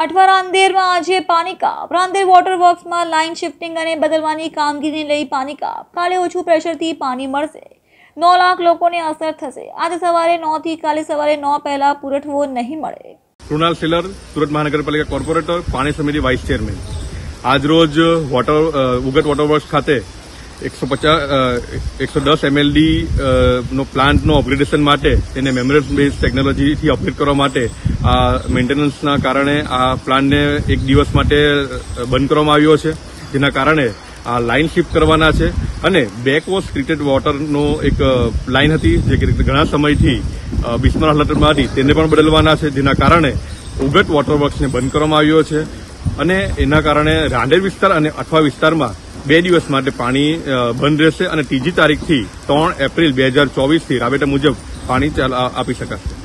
કાઠવા રાંદેરમાં આજે પાણી કાપ. રાંદેર વોટર વર્ક્સમાં લાઇન શિફ્ટિંગ અને બદલવાની કામગીરીને લઈ પાણી કાપ. કાલે ઓછું પ્રેશરથી પાણી મળશે. 9 લાખ લોકોને અસર થશે. આજે સવારે 9 થી કાલે સવારે 9 પહેલા પુરવઠો નહીં મળે. કૃણાલ સેલર, સુરત મહાનગરપાલિકા કોર્પોરેટર, પાણી સમિતિ વાઇસ ચેરમેન. આજરોજ ઉગત વોટર વર્ક્સ ખાતે 110 MLD નો પ્લાન્ટનો અપગ્રેડેશન માટે તેને મેમ્બ્રેન બેઝ ટેકનોલોજીથી અપગ્રેડ કરવા માટે આ મેન્ટેનન્સના કારણે આ પ્લાન્ટને એક દિવસ માટે બંધ કરવામાં આવ્યો છે, જેના કારણે આ લાઇન શિફ્ટ કરવાના છે અને બેકવોશ ટ્રીટેડ વોટરનો એક લાઇન હતી જે ઘણા સમયથી બિસ્માર હાલતમાં હતી તેને પણ બદલવાના છે, જેના કારણે ઉગત વોટર વર્ક્સને બંધ કરવામાં આવ્યો છે અને એના કારણે રાંદેર વિસ્તાર અને અઠવા વિસ્તારમાં 2 દિવસ માટે પાણી બંધ રહેશે અને ત્રીજી તારીખથી 3 એપ્રિલ 2024 થી રાબેતા મુજબ પાણી આપી શકાશે.